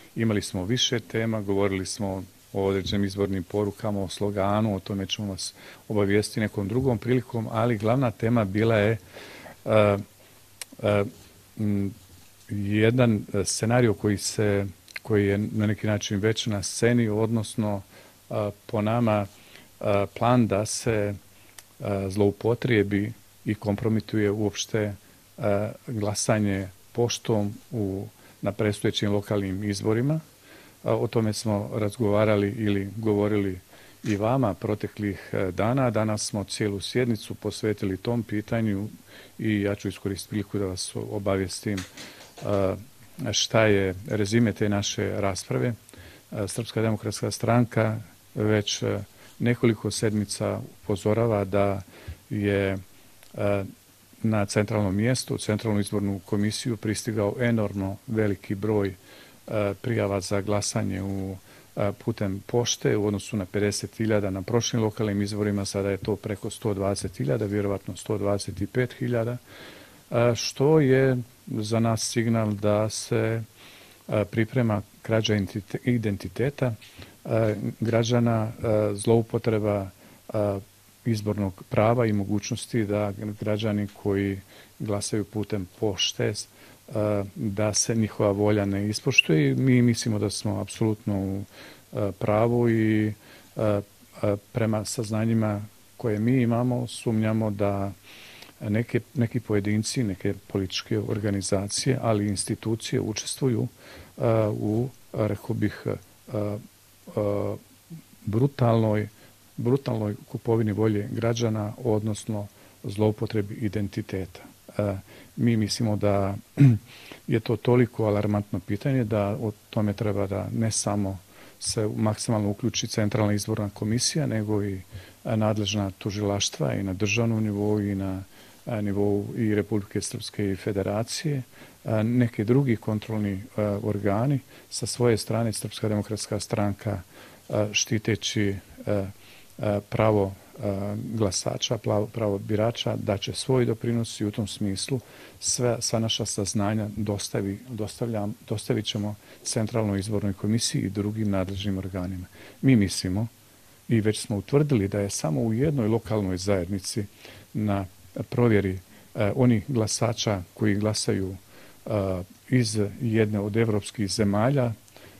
Imali smo više tema, govorili smo o određenim izbornim porukama, o sloganu, o tome ćemo vas obavijestiti nekom drugom prilikom, ali glavna tema bila je jedan scenario koji je na neki način već na sceni, odnosno po nama plan da se zloupotrijebi i kompromituje uopšte glasanje poštom na predstojećim lokalnim izborima. O tome smo razgovarali ili govorili i vama proteklih dana. Danas smo cijelu sjednicu posvetili tom pitanju i ja ću iskoristiti priliku da vas obavijestim šta je rezime te naše rasprave. Srpska demokratska stranka već nekoliko sedmica upozorava da je na centralnom mjestu, centralnu izbornu komisiju pristigao enormno veliki broj prijava za glasanje putem pošte u odnosu na 50.000 na prošlim lokalnim izborima, sada je to preko 120.000, vjerovatno 125.000, što je za nas signal da se priprema krađa identiteta građana, zloupotreba izbornog prava i mogućnosti da građani koji glasaju putem pošte da se njihova volja ne ispoštuje. Mi mislimo da smo apsolutno u pravu i prema saznanjima koje mi imamo sumnjamo da neki pojedinci, neke političke organizacije, ali i institucije učestvuju u, rekao bih, brutalnoj kupovini volje građana, odnosno zloupotrebi identiteta. Mi mislimo da je to toliko alarmantno pitanje da o tome treba da ne samo se maksimalno uključi Centralna izborna komisija, nego i nadležna tužilaštva i na državnom nivou i na nivou i Republike Srpske i Federacije, neki drugi kontrolni organi. Sa svoje strane Srpska demokratska stranka štiteći pravo glasača, pravo birača, da će svoj doprinos i u tom smislu sva naša saznanja dostavit ćemo Centralnoj izbornoj komisiji i drugim nadležnim organima. Mi mislimo i već smo utvrdili da je samo u jednoj lokalnoj zajednici na provjeri onih glasača koji glasaju iz jedne od evropskih zemalja,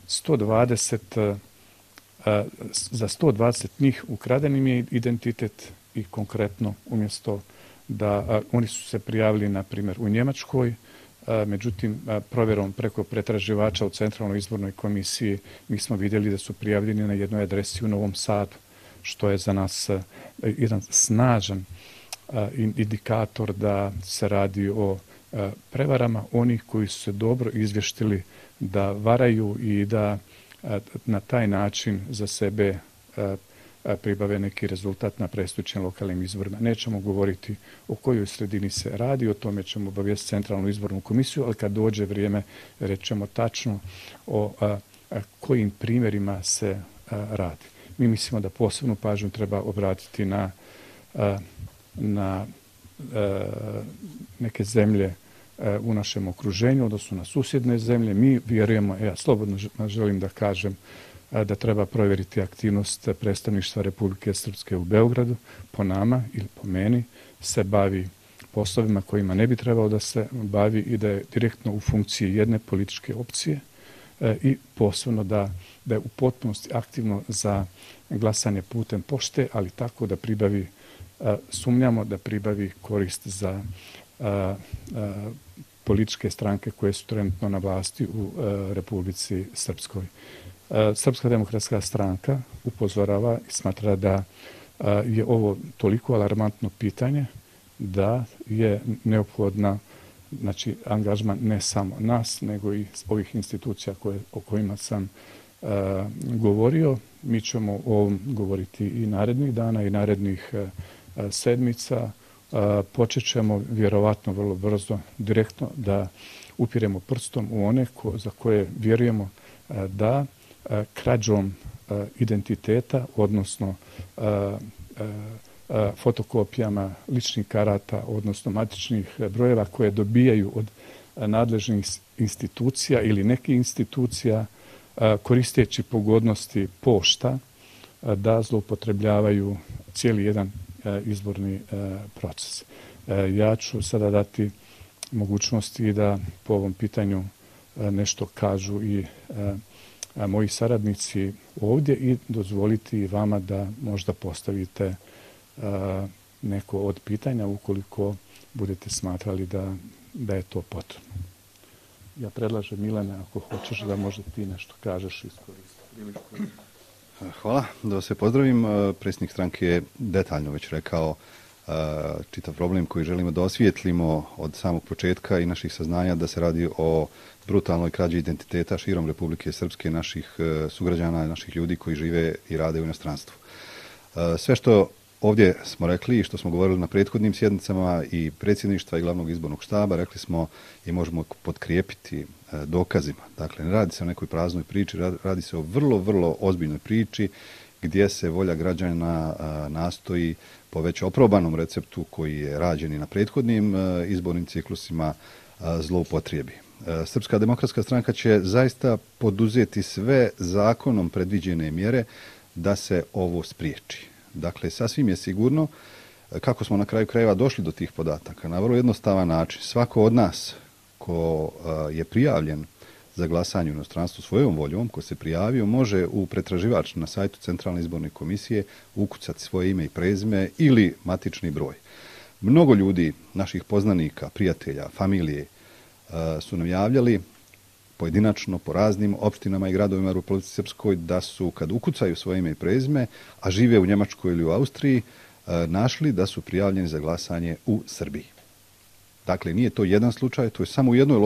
za 120 njih ukraden im je identitet i konkretno umjesto da oni su se prijavili na primjer u Njemačkoj, međutim provjerom preko pretraživača u Centralnoj izbornoj komisiji mi smo vidjeli da su prijavljeni na jednoj adresi u Novom Sadu, što je za nas jedan snažan indikator da se radi o prevarama onih koji su se dobro izvještili da varaju i da na taj način za sebe pribave neki rezultat na predstojećim lokalnim izborima. Nećemo govoriti o kojoj sredini se radi, o tome ćemo obavijestiti Centralnu izbornu komisiju, ali kad dođe vrijeme rećemo tačno o kojim primjerima se radi. Mi mislimo da posebnu pažnju treba obratiti na neke zemlje u našem okruženju, odnosno na susjedne zemlje. Mi vjerujemo, ja slobodno želim da kažem, da treba provjeriti aktivnost predstavništva Republike Srpske u Beogradu, po nama ili po meni, se bavi poslovima kojima ne bi trebao da se bavi i da je direktno u funkciji jedne političke opcije i posebno da je u potpunosti aktivno za glasanje putem pošte, ali tako da pribavi, sumnjamo da pribavi korist za političke stranke koje su trenutno na vlasti u Republici Srpskoj. Srpska demokratska stranka upozorava i smatra da je ovo toliko alarmantno pitanje da je neophodna angažman ne samo nas, nego i ovih institucija o kojima sam govorio. Mi ćemo o ovom govoriti i narednih dana i narednih sedmica. Počet ćemo vjerovatno vrlo brzo direktno da upiremo prstom u one za koje vjerujemo da krađom identiteta, odnosno fotokopijama ličnih karata, odnosno matičnih brojeva koje dobijaju od nadležnih institucija ili nekih institucija koristeći pogodnosti pošta da zloupotrebljavaju cijeli jedan izborni proces. Ja ću sada dati mogućnosti da po ovom pitanju nešto kažu i moji saradnici ovdje i dozvoliti vama da možda postavite neko od pitanja ukoliko budete smatrali da je to potrebno. Ja predlažem, Milane, ako hoćeš da možda ti nešto kažeš, iskoristiti. Hvala, da vas sve pozdravim. Predsjednik stranke je detaljno već rekao čitav problem koji želimo da osvijetlimo od samog početka i naših saznanja da se radi o brutalnoj krađi identiteta širom Republike Srpske, naših sugrađana, naših ljudi koji žive i rade u inostranstvu. Sve što ovdje smo rekli i što smo govorili na prethodnim sjednicama i predsjedništva i glavnog izbornog štaba, rekli smo i možemo potkrijepiti dokazima. Dakle, ne radi se o nekoj praznoj priči, radi se o vrlo, vrlo ozbiljnoj priči gdje se volja građana nastoji po već oprobanom receptu koji je rađen i na prethodnim izbornim ciklusima zloupotrijebi. Srpska demokratska stranka će zaista poduzeti sve zakonom predviđene mjere da se ovo spriječi. Dakle, sasvim je sigurno kako smo na kraju krajeva došli do tih podataka. Na vrlo jednostavan način, svako od nas ko je prijavljen za glasanje u inostranstvu svojom voljom, ko se prijavio, može u pretraživač na sajtu Centralne izborne komisije ukucati svoje ime i prezime ili matični broj. Mnogo ljudi, naših poznanika, prijatelja, familije, su nam javljali pojedinačno po raznim opštinama i gradovima u Republici Srpskoj da su, kad ukucaju svoje ime i prezime, a žive u Njemačkoj ili u Austriji, našli da su prijavljeni za glasanje u Srbiji. Dakle, nije to jedan slučaj, to je samo u jednoj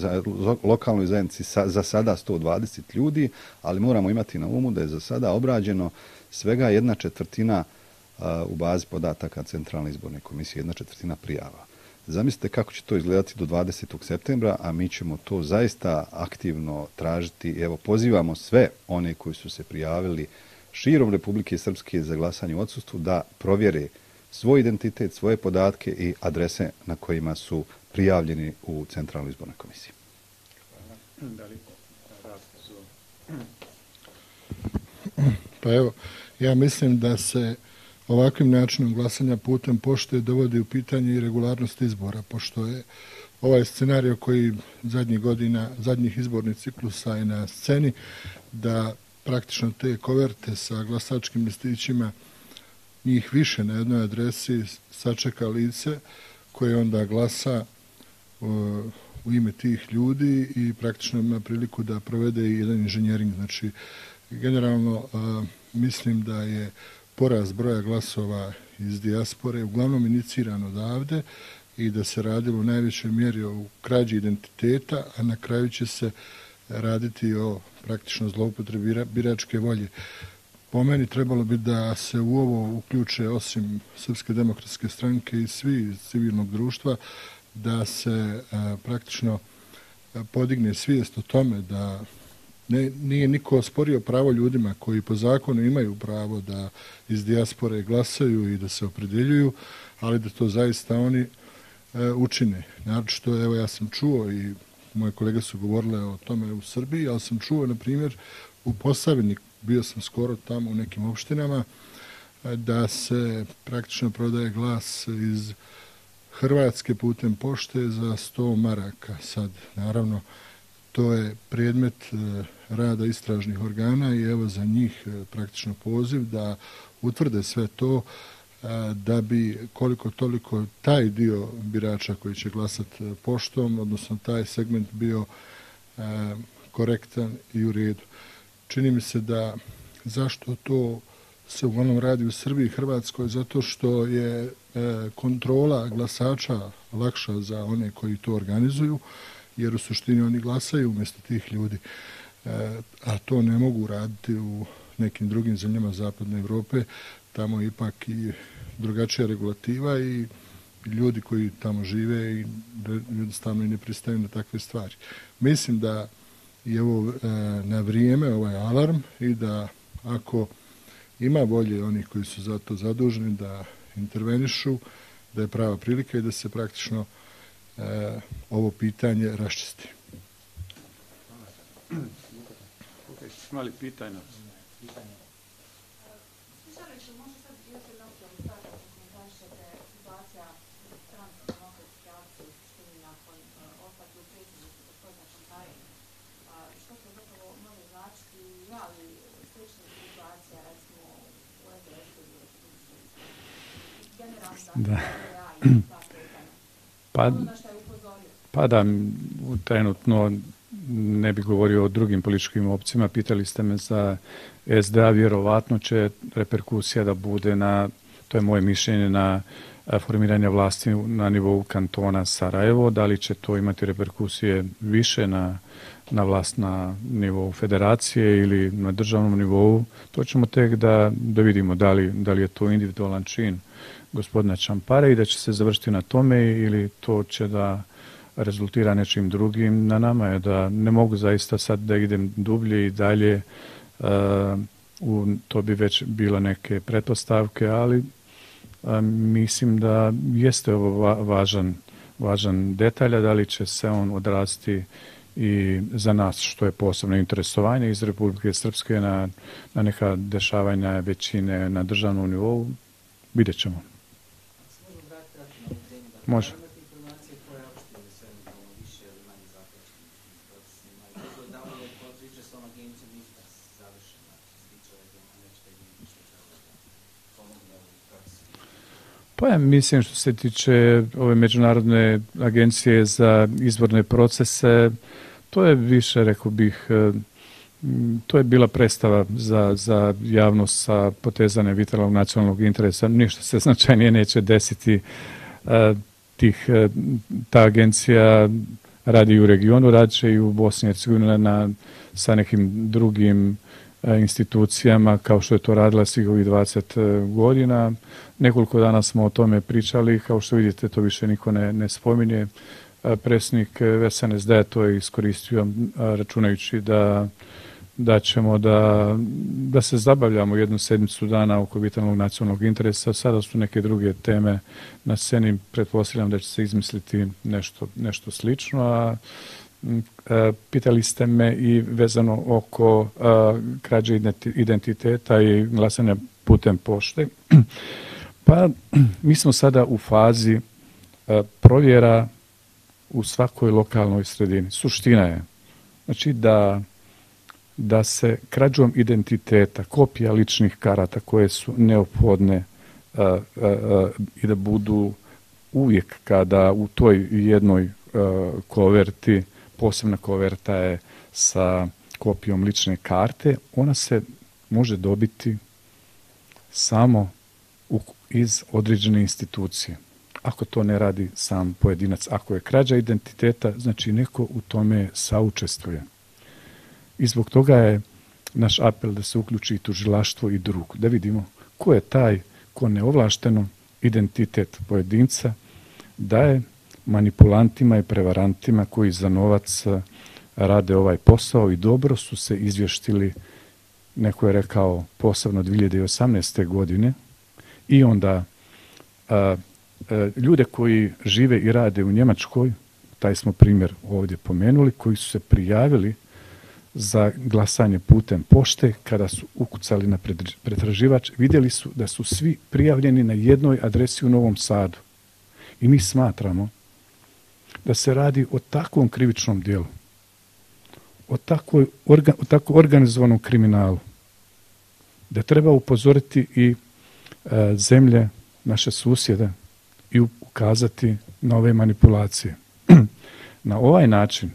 lokalnoj zajednici za sada 120 ljudi, ali moramo imati na umu da je za sada obrađeno svega 1/4 u bazi podataka Centralne izborne komisije, 1/4 prijava. Zamislite kako će to izgledati do 20. septembra, a mi ćemo to zaista aktivno tražiti. Evo, pozivamo sve one koji su se prijavili širom Republike Srpske za glasanje u odsustvu da provjere svoj identitet, svoje podatke i adrese na kojima su prijavljeni u Centralnoj izbornoj komisiji. Pa evo, ja mislim da se ovakvim načinom glasanja putem pošte dovodi u pitanje i regularnost izbora, pošto je ovaj scenario koji zadnjih izbornih ciklusa je na sceni, da praktično te koverte sa glasačkim listićima, njih više na jednoj adresi sačeka lice koje onda glasa u ime tih ljudi i praktično ima priliku da provede i jedan inženjering. Znači, generalno mislim da je porast broja glasova iz dijaspore uglavnom iniciran odavde i da se radilo u najvećoj mjeri o krađi identiteta, a na kraju će se raditi o praktično zloupotrebi biračke volje. Po meni trebalo bi da se u ovo uključe osim Srpske demokratske stranke i svi iz civilnog društva, da se praktično podigne svijest o tome da nije niko osporio pravo ljudima koji po zakonu imaju pravo da iz dijaspore glasaju i da se opredjeljuju, ali da to zaista oni učine. Naročito, evo, ja sam čuo i moje kolege su govorile o tome u Srbiji, ali sam čuo, na primjer, u Posavini, bio sam skoro tamo u nekim opštinama, da se praktično prodaje glas iz Hrvatske putem pošte za 100 maraka. Sad, naravno, to je predmet rada istražnih organa i evo za njih praktično poziv da utvrde sve to da bi koliko toliko taj dio birača koji će glasati poštom, odnosno taj segment bio korektan i u redu. Čini mi se da zašto to se uglavnom radi u Srbiji i Hrvatskoj, zato što je kontrola glasača lakša za one koji to organizuju, jer u suštini oni glasaju umjesto tih ljudi, a to ne mogu raditi u nekim drugim zemljama Zapadne Evrope. Tamo je ipak i drugačija regulativa i ljudi koji tamo žive i jednostavno i ne pristaju na takve stvari. Mislim da je ovo na vrijeme ovaj alarm i da ako ima volje onih koji su za to zaduženi da intervenišu, da je prava prilika i da se praktično ovo pitanje raščisti. Imali pitanja? Da. Pa da, trenutno ne bi govorio o drugim političkim opcijama. Pitali ste me za SDA, vjerovatno će reperkusija da bude na, to je moje mišljenje, na formiranje vlasti na nivou kantona Sarajevo. Da li će to imati reperkusije više na vlast na nivou federacije ili na državnom nivou, to ćemo tek da vidimo da li je to individualan čin gospodina Čampare i da će se završiti na tome ili to će da rezultira nečim drugim. Na nama je da ne mogu zaista sad da idem dublje i dalje, to bi već bilo neke pretpostavke, ali mislim da jeste ovo važan detalj, da li će se on odraziti i za nas, što je posebno interesovanje iz Republike Srpske na neka dešavanja većine na državnom nivou, vidjet ćemo. Može. Pa ja mislim što se tiče ove Međunarodne agencije za izborne procese, to je više, rekao bih, to je bila predstava za javnost sa potezane vitalnog nacionalnog interesa. Ništa se značajnije neće desiti. Ta agencija radi u regionu, radi će i u Bosni i Hercegovini sa nekim drugim institucijama kao što je to radila svih ovih 20 godina. Nekoliko dana smo o tome pričali, kao što vidite to više niko ne spominje. Predsjednik SNSD to je iskoristio računajući da ćemo da se zabavljamo jednu sedmicu dana oko vitalnog nacionalnog interesa. Sada su neke druge teme na sceni, pretpostavljam da će se izmisliti nešto slično, a pitali ste me i vezano oko krađe identiteta i glasanja putem pošte. Pa mi smo sada u fazi provjera u svakoj lokalnoj sredini. Suština je znači da se krađom identiteta, kopija ličnih karata koje su neophodne i da budu uvijek kada u toj jednoj koverti, posebna koverta je sa kopijom lične karte, ona se može dobiti samo iz određene institucije. Ako to ne radi sam pojedinac, ako je krađa identiteta, znači neko u tome saučestvuje. I zbog toga je naš apel da se uključi i tužilaštvo i drug, da vidimo ko je taj ko neovlašteno identitet pojedinca daje manipulantima i prevarantima koji za novac rade ovaj posao i dobro su se izvještili, neko je rekao posebno 2018. godine, i onda ljude koji žive i rade u Njemačkoj, taj smo primjer ovdje pomenuli, koji su se prijavili za glasanje putem pošte, kada su ukucali na pretraživač, vidjeli su da su svi prijavljeni na jednoj adresi u Novom Sadu. I mi smatramo da se radi o takvom krivičnom dijelu, o tako organizovanom kriminalu, da treba upozoriti i zemlje, naše susjede, i ukazati na ove manipulacije. Na ovaj način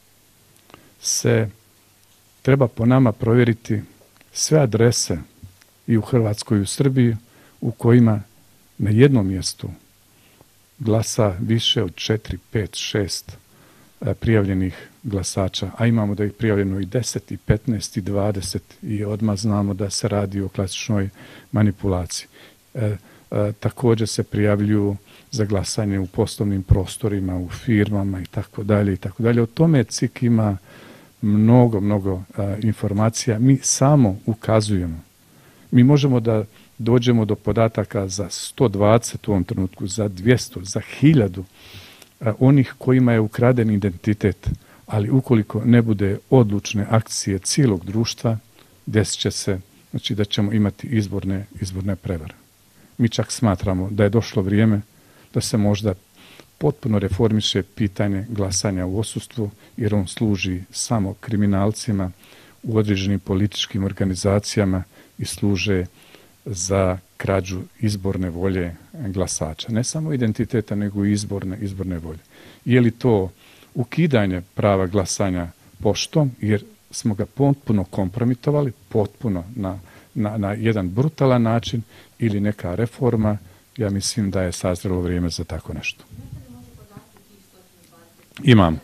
se treba po nama provjeriti sve adrese i u Hrvatskoj i u Srbiji u kojima na jednom mjestu glasa više od 4, 5, 6 prijavljenih glasača, a imamo da ih prijavljeno i 10, i 15, i 20 i odmah znamo da se radi o klasičnoj manipulaciji. Također se prijavljuju za glasanje u poslovnim prostorima, u firmama i tako dalje. O tome CIK ima mnogo informacija. Mi samo ukazujemo. Mi možemo da dođemo do podataka za 120 u ovom trenutku, za 200, za 1000 onih kojima je ukraden identitet, ali ukoliko ne bude odlučne akcije cijelog društva, desit će se, znači da ćemo imati izborne prevare. Mi čak smatramo da je došlo vrijeme da se možda potpuno reformiše pitanje glasanja u odsustvu, jer on služi samo kriminalcima u određenim političkim organizacijama i služe za krađu izborne volje glasača. Ne samo identiteta, nego i izborne volje. Je li to ukidanje prava glasanja poštom, jer smo ga potpuno kompromitovali, potpuno na jedan brutalan način, ili neka reforma, ja mislim da je sazrelo vrijeme za tako nešto. Imam.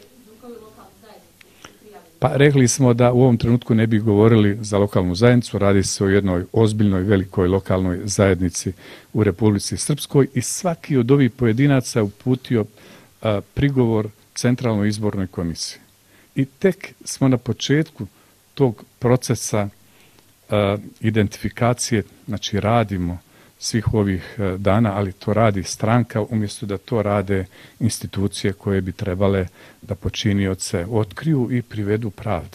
Pa rekli smo da u ovom trenutku ne bi govorili za lokalnu zajednicu, radi se o jednoj ozbiljnoj, velikoj lokalnoj zajednici u Republici Srpskoj i svaki od ovih pojedinaca uputio prigovor Centralnoj izbornoj komisiji. I tek smo na početku tog procesa identifikacije, znači radimo svih ovih dana, ali to radi stranka umjesto da to rade institucije koje bi trebale da počinioce otkriju i privedu pravde.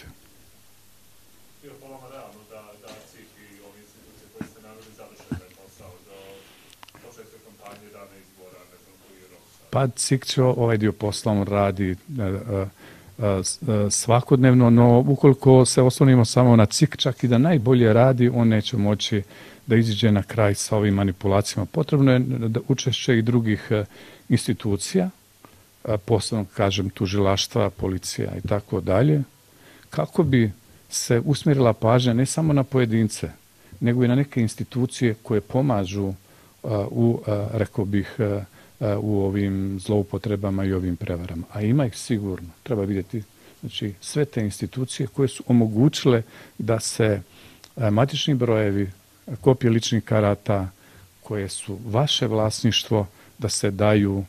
Pa CIK će ovaj dio posla on radi svakodnevno, no ukoliko se oslonimo samo na CIK, čak i da najbolje radi, on neće moći da iziđe na kraj sa ovim manipulacijama. Potrebno je da učešće i drugih institucija, posebno, kažem, tužilaštva, policija i tako dalje, kako bi se usmjerila pažnja ne samo na pojedince, nego i na neke institucije koje pomažu rekao bih, u ovim zloupotrebama i ovim prevarama. A ima ih sigurno. Treba vidjeti, znači, sve te institucije koje su omogućile da se matični brojevi, kopije ličnih karata koje su vaše vlasništvo, da se daju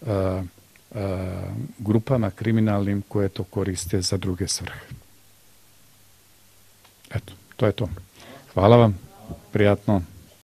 grupama kriminalnim koje to koriste za druge svrhe. Eto, to je to. Hvala vam. Prijatno.